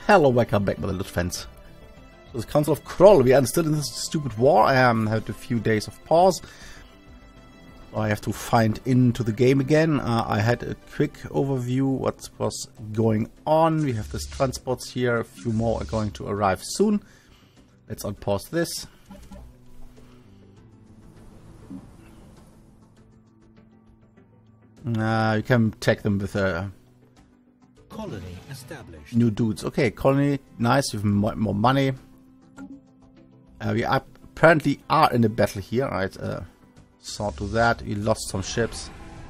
Hello, welcome back, my little friends. So the Council of Kroll, we are still in this stupid war. I had a few days of pause. So I have to find into the game again. I had a quick overview what was going on. We have these transports here. A few more are going to arrive soon. Let's unpause this. You can tag them with a colony established. New dudes. Okay, colony, nice. With more money. We apparently are in a battle here. Right, saw to that. We lost some ships.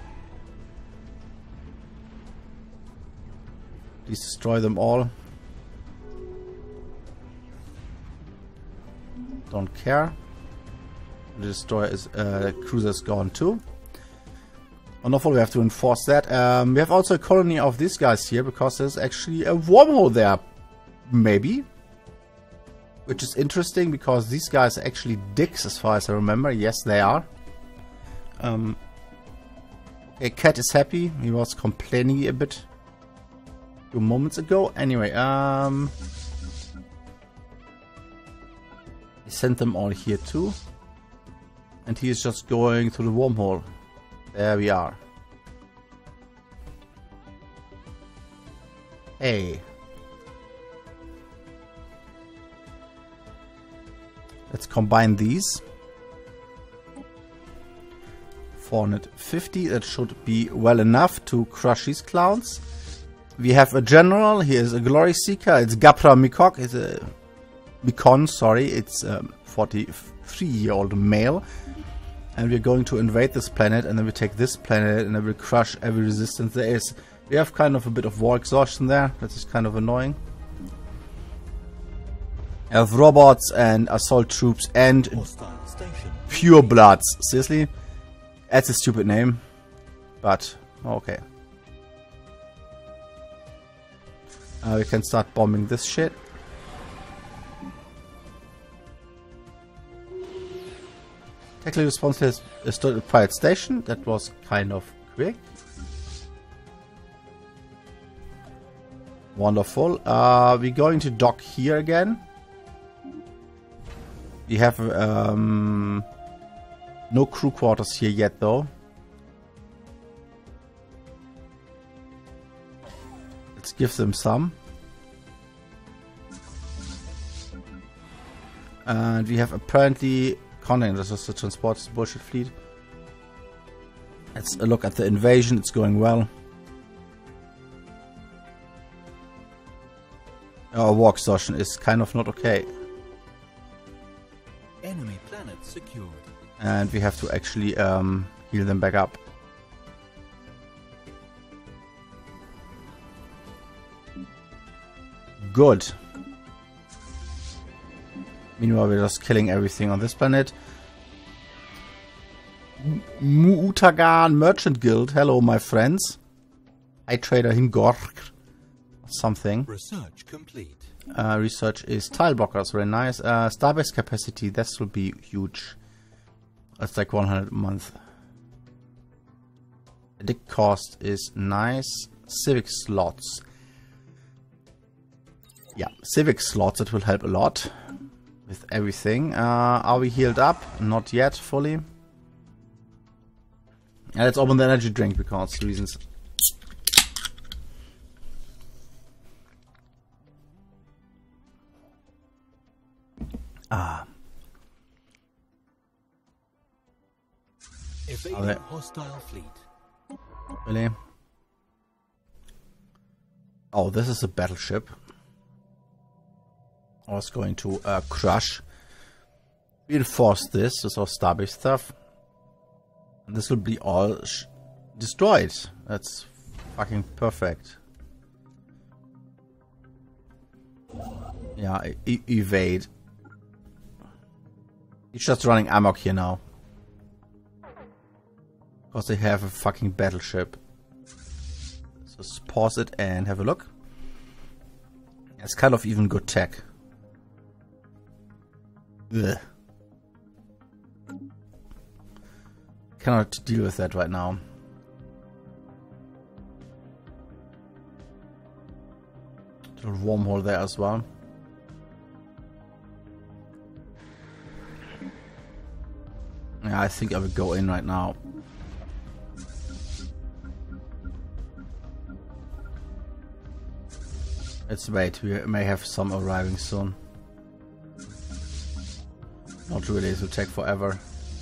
Please destroy them all. Don't care. The destroyer is cruiser is gone too. Wonderful, we have to enforce that. We have also a colony of these guys here because there's actually a wormhole there. Maybe. Which is interesting because these guys are actually dicks as far as I remember. Yes, they are. Okay, Cat is happy. He was complaining a bit a few moments ago. Anyway, he sent them all here too. And he is just going through the wormhole. There we are. Hey. Let's combine these. 450, that should be well enough to crush these clowns. We have a general, he is a glory seeker, it's Gapra Mikok, it's a Mikon, sorry, it's a 43-year-old male. And we're going to invade this planet, and then we take this planet, and then we'll crush every resistance there is. We have kind of a bit of war exhaustion there, that is kind of annoying. We have robots and assault troops and pure bloods. Seriously? That's a stupid name. But, okay. We can start bombing this shit. Technically responsible is still a private station. That was kind of quick. Wonderful. We're going to dock here again. We have no crew quarters here yet though. Let's give them some. And we have apparently content. This is the transport bullshit fleet. Let's look at the invasion. It's going well. Our war exhaustion is kind of not okay. Enemy planet secured. And we have to actually heal them back up. Good. Meanwhile, we're just killing everything on this planet. Muutagan Merchant Guild. Hello, my friends. Hi, Trader Hingork. Something. Research complete. Research is tile blockers. Very nice. Starbase capacity. This will be huge. That's like 100 a month. Dick cost is nice. Civic slots. Yeah, civic slots. That will help a lot. With everything. Are we healed up? Not yet, fully. And let's open the energy drink because reasons. Evading hostile fleet. Really? Oh, this is a battleship. I was going to crush. Reinforce this with our starbase stuff. And this will be all destroyed. That's fucking perfect. Yeah, evade. He's just running amok here now. Because they have a fucking battleship. So let's pause it and have a look. It's kind of even good tech. Ugh. Cannot deal with that right now. Little wormhole there as well. Yeah, I think I will go in right now. Let's wait, we may have some arriving soon. Not really, it will take forever.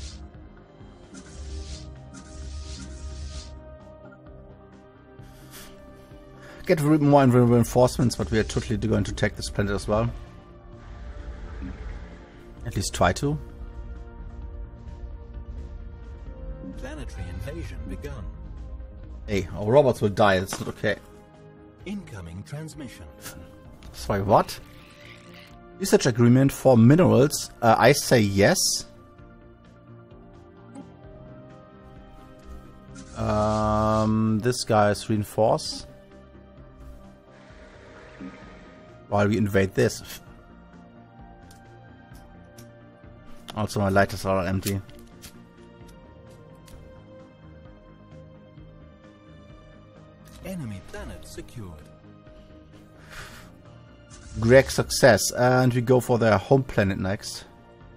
Get more reinforcements, but we are totally going to take this planet as well. At least try to. Planetary invasion begun. Hey, our robots will die, it's not okay. Incoming transmission. Sorry, what? Research agreement for minerals. I say yes. This guy is reinforce. While we invade this. Also, my lighters are empty. Enemy planet secured. Great success, and we go for their home planet next.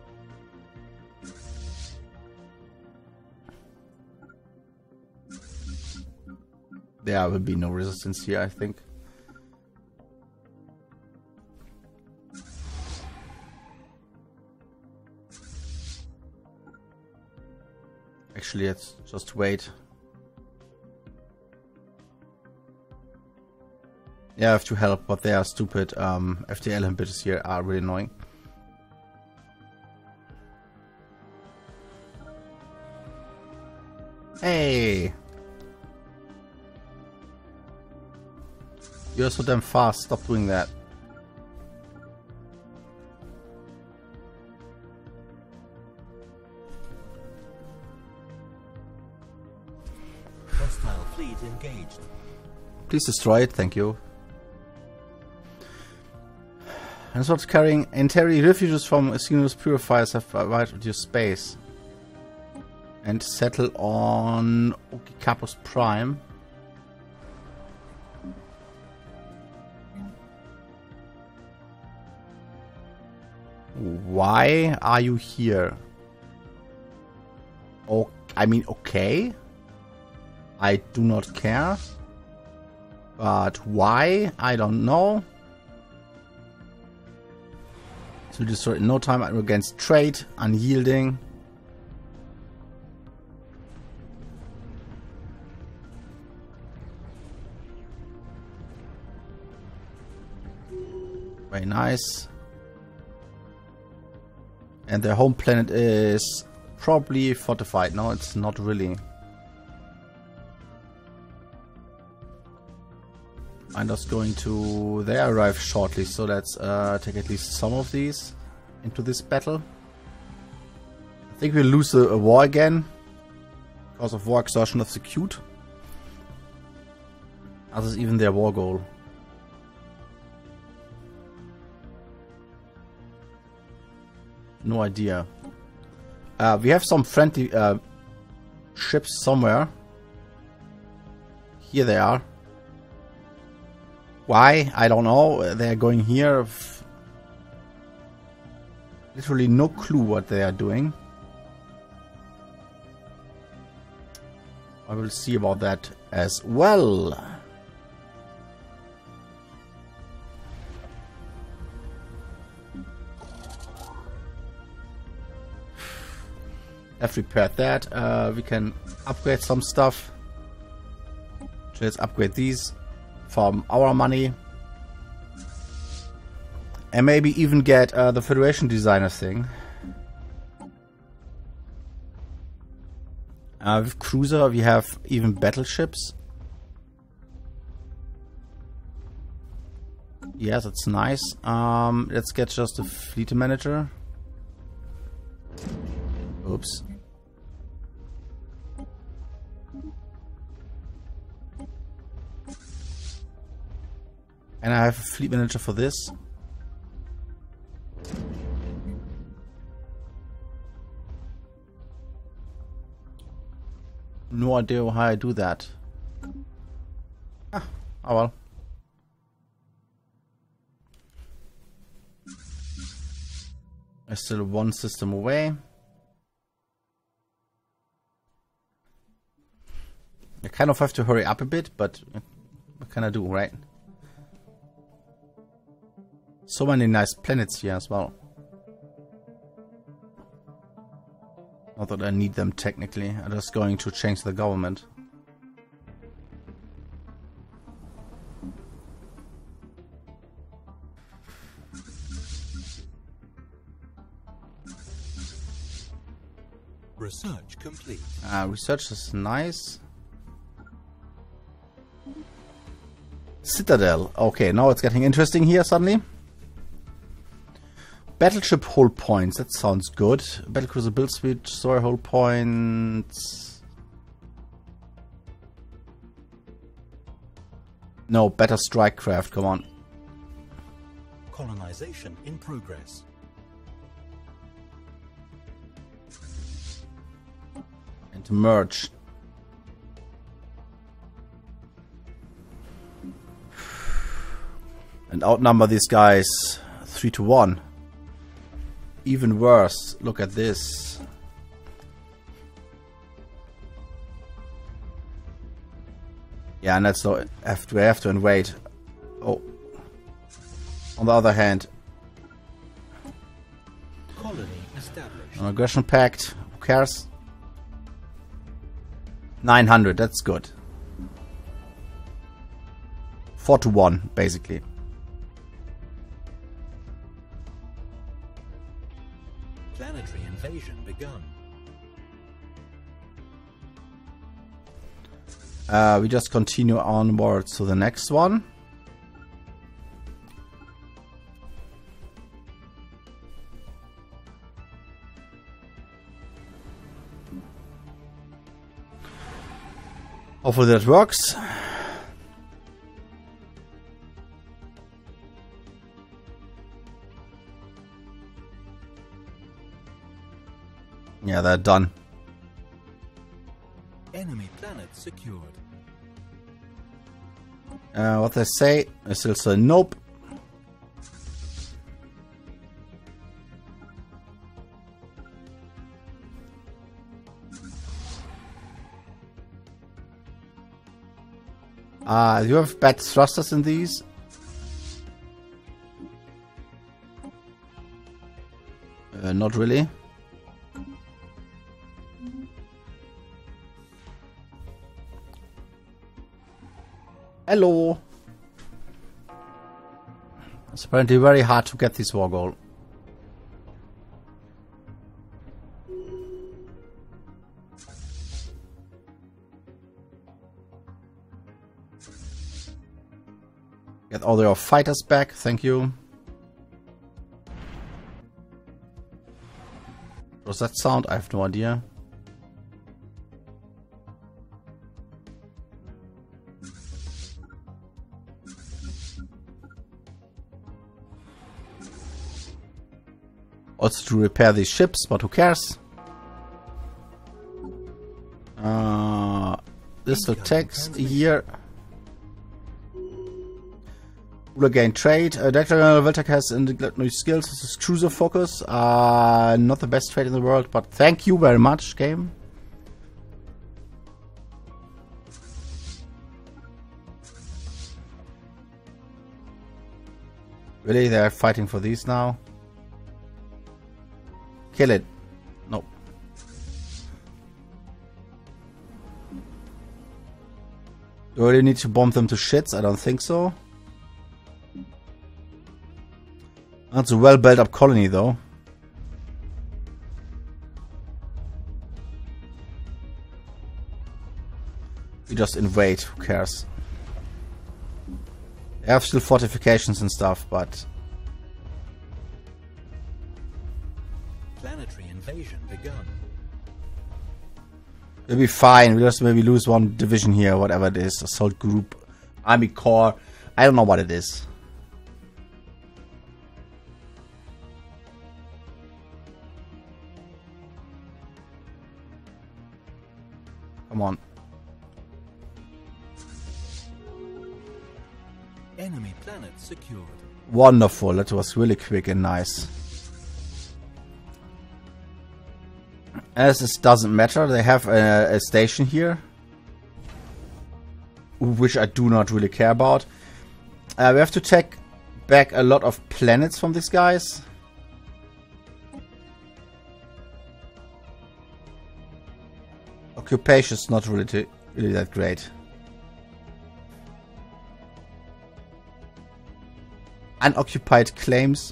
There will be no resistance here, I think. Actually, let's just wait. Yeah, I have to help, but they are stupid. FTL inhibitors here are really annoying. Hey! You're so damn fast, stop doing that. Hostile fleet engaged. Please destroy it, thank you. And it's not carrying entire refugees from Xenos purifiers have provided your space. And settle on Okikapos Prime. Why are you here? Oh, I mean, okay. I do not care. But why? I don't know. So destroy in no time against trade, unyielding. Very nice. And their home planet is probably fortified. No, it's not really. I'm just going to... They arrive shortly, so let's take at least some of these into this battle. I think we'll lose a war again because of war exhaustion of the Cute. As is even their war goal. No idea. We have some friendly ships somewhere. Here they are. Why? I don't know. They're going here. Literally no clue what they are doing. I will see about that as well. I've repaired that. We can upgrade some stuff. So let's upgrade these from our money. And maybe even get the Federation designer thing. With cruiser we have even battleships. Yes, that's nice. Let's get just a fleet manager. Oops. And I have a fleet manager for this. No idea how I do that. Ah, oh well. There's still one system away. I kind of have to hurry up a bit, but what can I do, right? So many nice planets here as well. Not that I need them technically. I'm just going to change the government. Research complete. Research is nice. Citadel. Okay, now it's getting interesting here suddenly. Battleship hull points. That sounds good. Battlecruiser build speed, destroyer hull points. No, better strike craft. Come on. Colonization in progress. And merge. And outnumber these guys 3-1. Even worse. Look at this. Yeah, and that's so we have to invade. Oh. On the other hand, Colony established. an aggression pact. Who cares? 900. That's good. 4-1, basically. Planetary invasion begun. We just continue onwards to the next one. Hopefully that works. Yeah, they're done. Enemy planet secured. What they say is still say nope. Do you have bad thrusters in these? Not really. Hello. It's apparently very hard to get this war goal. Get all your fighters back, thank you. What was that sound? I have no idea. Also to repair these ships, but who cares? This will take a year. Will again trade. Director Veltec has new skills. This is cruiser focus. Not the best trade in the world, but thank you very much, game. Really, they're fighting for these now. Kill it. Nope. Do I really need to bomb them to shits? I don't think so. That's a well built up colony though. We just invade, who cares? They have still fortifications and stuff, but Planetary invasion begun. we'll be fine. We'll just maybe lose one division here, whatever it is. Assault group, army corps. I don't know what it is. Come on. Enemy planet secured. Wonderful. That was really quick and nice. As this doesn't matter, they have a station here, which I do not really care about. We have to take back a lot of planets from these guys. Occupation is not really that great. Unoccupied claims.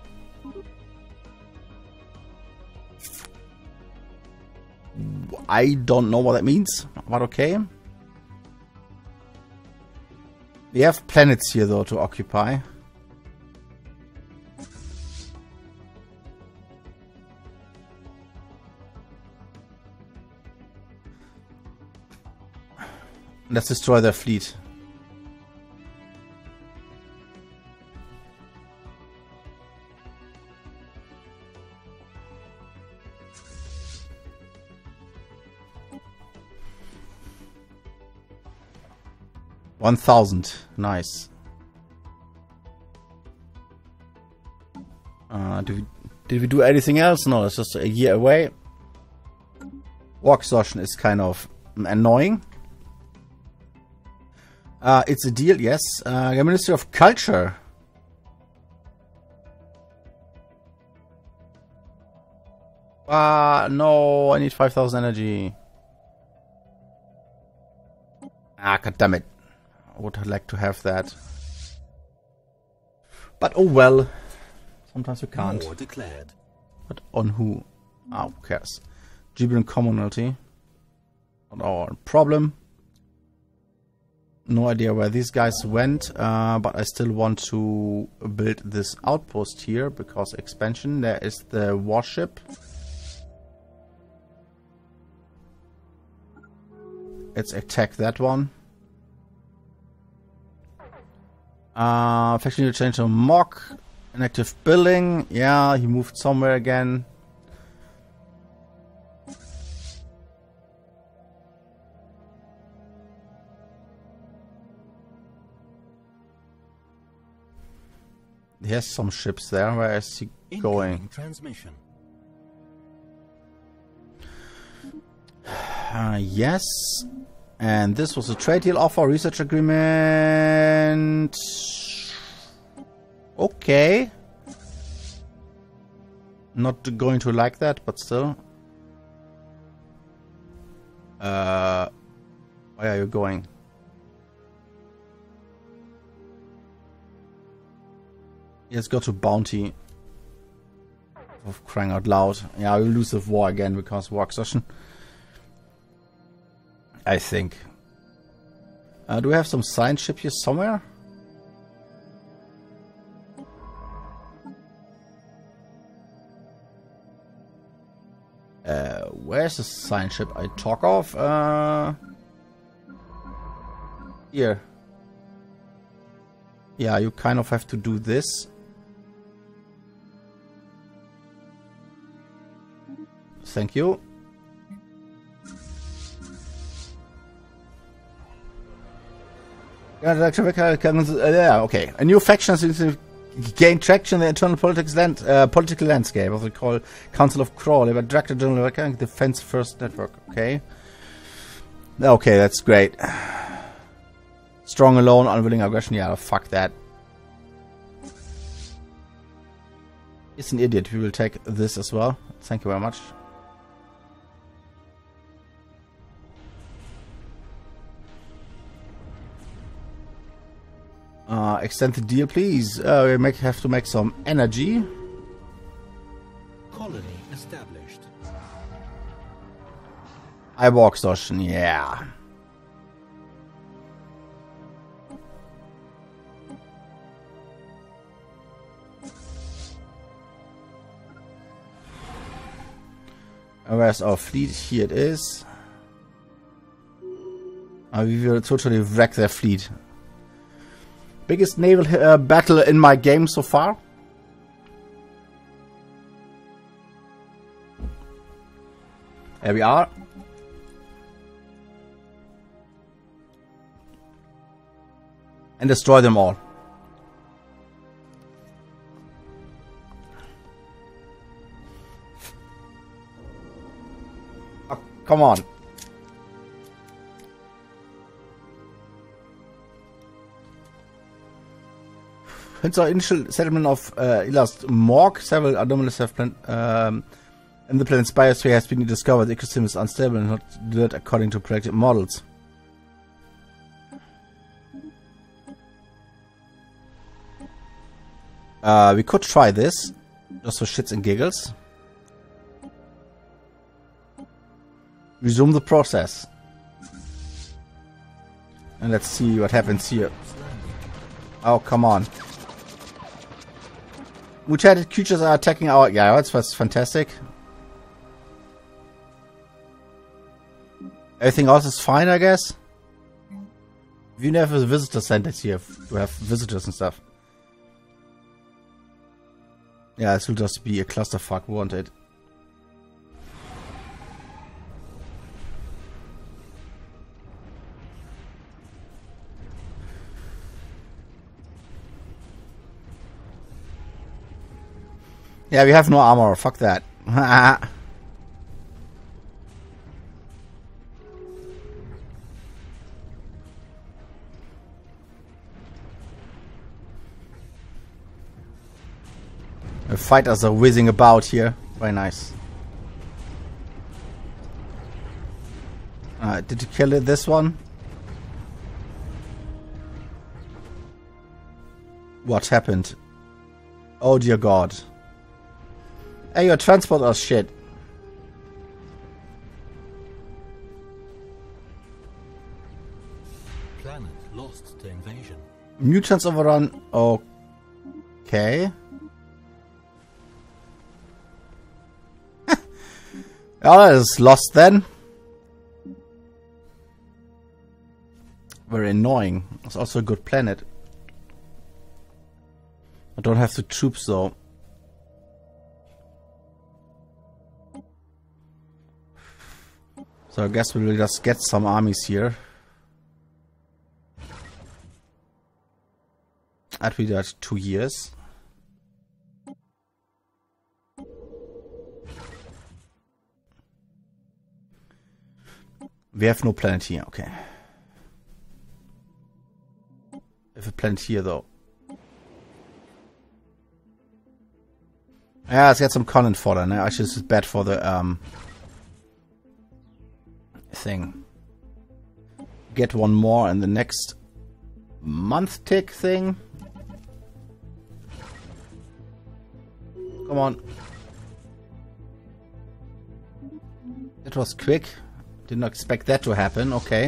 I don't know what that means, but okay. We have planets here though to occupy. Let's destroy their fleet. $1,000. Nice. Did we do anything else? No, it's just a year away. War exhaustion is kind of annoying. It's a deal, yes. The Ministry of Culture. No, I need 5,000 energy. God damn it. I would like to have that. But oh well. Sometimes we can't. War declared. But on who? Who cares? Gibraltar Commonalty. Not our problem. No idea where these guys went, but I still want to build this outpost here because expansion. There is the warship. Let's attack that one. Faction change to mock. Inactive building. Yeah, he moved somewhere again. He has some ships there. Where is he going? Transmission. Yes. And this was a trade deal offer, research agreement. Okay. Not going to like that, but still. Where are you going? Let's go to bounty. Of crying out loud. Yeah, we'll lose the war again because war exhaustion. I think. Do we have some science ship here somewhere? Where's the science ship I talk of? Here. Yeah, you kind of have to do this. Thank you. Yeah, okay. A new faction seems to gain traction in the internal political landscape of the Council of Crawl. They Director General Defense First Network. Okay. Okay, that's great. Strong alone, unwilling aggression. Yeah, fuck that. He's an idiot. We will take this as well. Thank you very much. Extend the deal, please. We have to make some energy. Colony established. War exhaustion, yeah. Where's our fleet? Here it is. We will totally wreck their fleet. Biggest naval battle in my game so far. There we are. And destroy them all. Come on. Since our initial settlement of Ilast Morg, several anomalies have in the planet's biosphere has been discovered. The ecosystem is unstable and not developed according to predicted models. We could try this, just for shits and giggles. Resume the process. And let's see what happens here. Oh, come on. Mutated creatures are attacking our... Yeah, that's fantastic. Everything else is fine, I guess. We never have visitor centers here to have visitors and stuff. Yeah, this will just be a clusterfuck, won't it? Yeah, we have no armor. Fuck that. The fighters are whizzing about here. Very nice. Did you kill it? This one? What happened? Oh dear God. Hey, your transport or shit. Planet lost to invasion. Mutants overrun. Okay. Oh, that is lost then. Very annoying. It's also a good planet. I don't have the troops though. So I guess we'll just get some armies here. At we got 2 years. We have no planet here, okay. We have a planet here though. Yeah, let's get some content fodder. No, actually this is bad for the thing. Get one more in the next month tick thing. Come on. It was quick. Did not expect that to happen. Okay.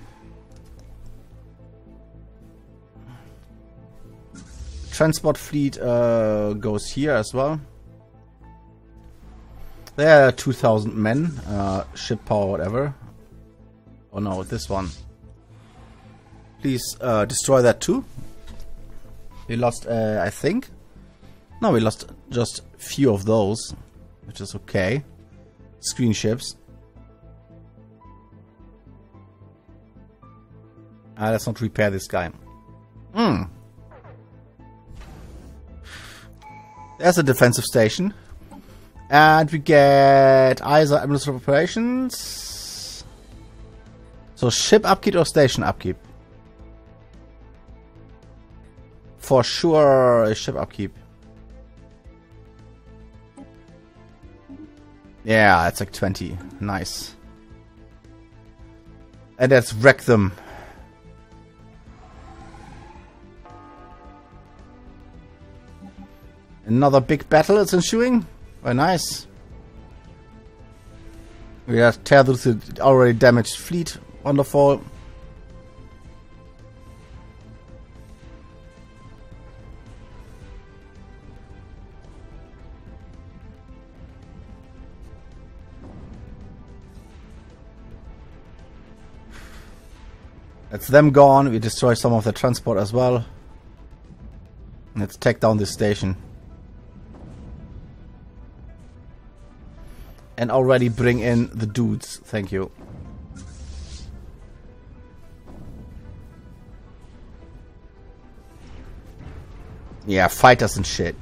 Transport fleet goes here as well. There are 2,000 men. Ship power, whatever. Oh no, this one. Please destroy that too. We lost, I think. No, we lost just few of those, which is okay. Screen ships. Let's not repair this guy. There's a defensive station. And we get either administrative operations. So ship upkeep or station upkeep? For sure, ship upkeep. Yeah, it's like 20. Nice. And let's wreck them. Another big battle is ensuing. Very nice. We have tear through the already damaged fleet. Wonderful. That's them gone. We destroy some of the transport as well. Let's take down this station. And already bring in the dudes. Thank you. Yeah, fighters and shit.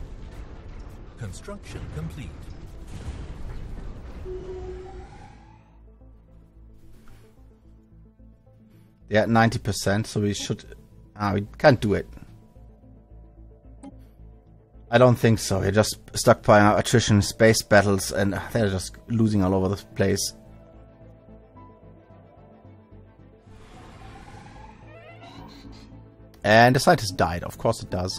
Construction complete. They're at 90%, so we should... we can't do it. I don't think so. We're just stuck by our attrition space battles, and they're just losing all over the place. And the scientist died. Of course it does.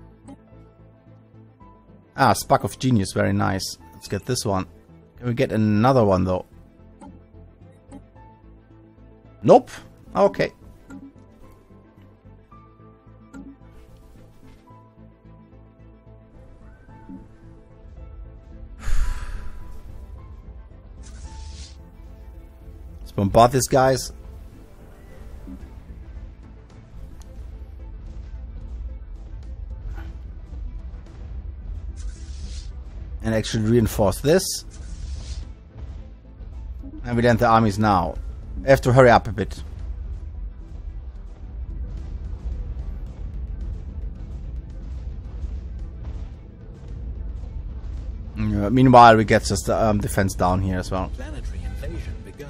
Spark of Genius. Very nice. Let's get this one. Can we get another one, though? Nope. Okay. Let's bombard these guys. And actually reinforce this. And we land the armies now. I have to hurry up a bit. Meanwhile, we get just defense down here as well. Planetary invasion begun.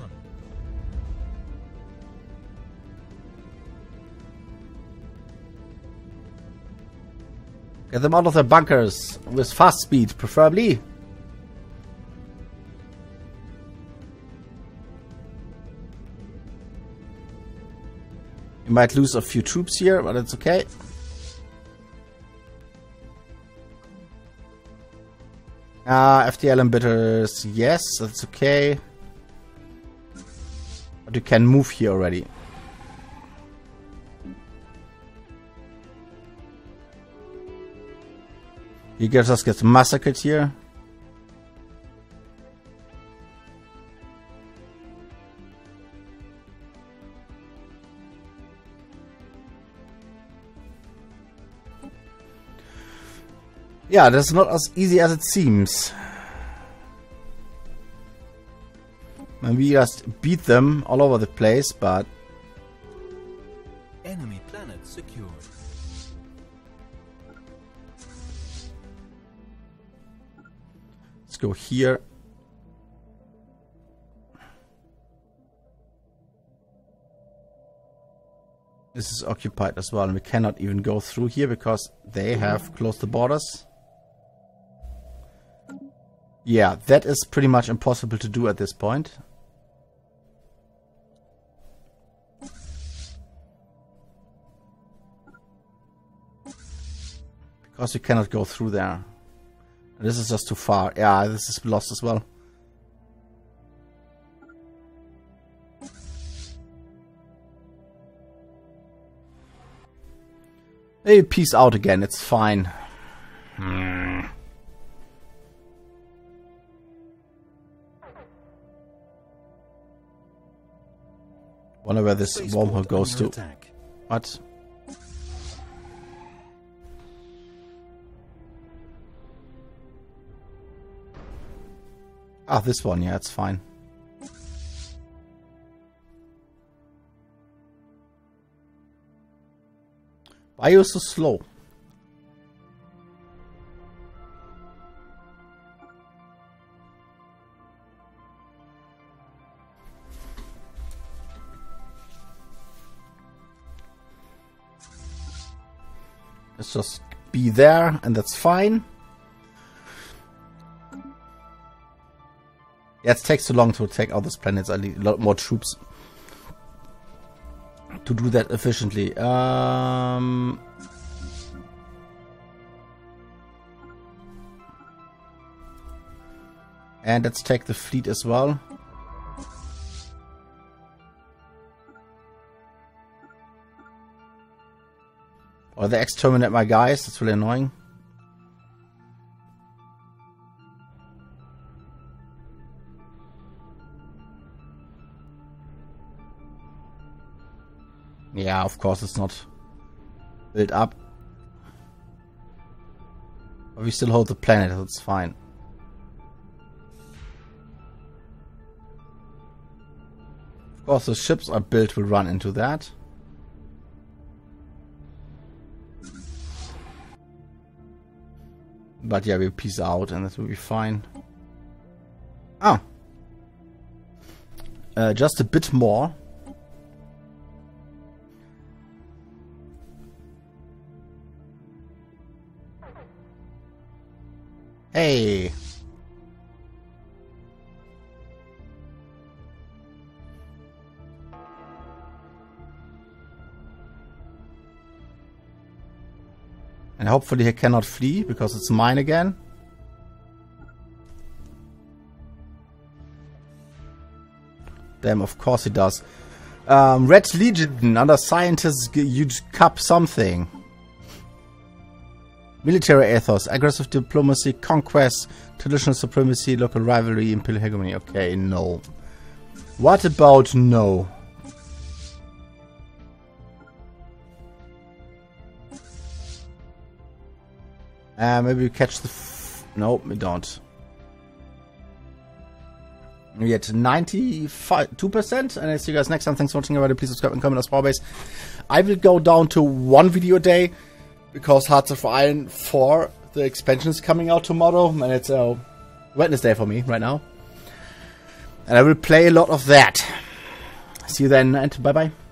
Get them out of their bunkers with fast speed, preferably. You might lose a few troops here, but it's okay. FTL emitters, yes, that's okay. But you can move here already. You guys just get massacred here. Yeah, that's not as easy as it seems. And we just beat them all over the place, but... Enemy planet secured. Let's go here. This is occupied as well, and we cannot even go through here because they have closed the borders. Yeah, that is pretty much impossible to do at this point. Because you cannot go through there. This is just too far. Yeah, this is lost as well. Hey, peace out again. It's fine. Wonder where this wormhole goes to. Attack. What? Ah, this one. Yeah, it's fine. Why are you so slow? Let's just be there, and that's fine. Yeah, it takes too long to take out these planets. I need a lot more troops to do that efficiently. And let's take the fleet as well. Or they exterminate my guys. That's really annoying. Yeah, of course it's not built up. But we still hold the planet, that's fine. Of course the ships are built will run into that. But yeah, we'll peace out and that will be fine. Ah! Just a bit more. Hey. And hopefully he cannot flee, because it's mine again. Damn, of course he does. Red Legion, under scientists, you cup something. Military ethos, aggressive diplomacy, conquest, traditional supremacy, local rivalry, imperial hegemony. Okay, no. What about no? Maybe we catch the... no, we don't. We at 92%, and I see you guys next time. Thanks for watching, everybody. Please subscribe and comment as always. I will go down to 1 video a day, because Hearts of Iron 4, the expansion is coming out tomorrow, and it's Wednesday for me right now. And I will play a lot of that. See you then, and bye-bye.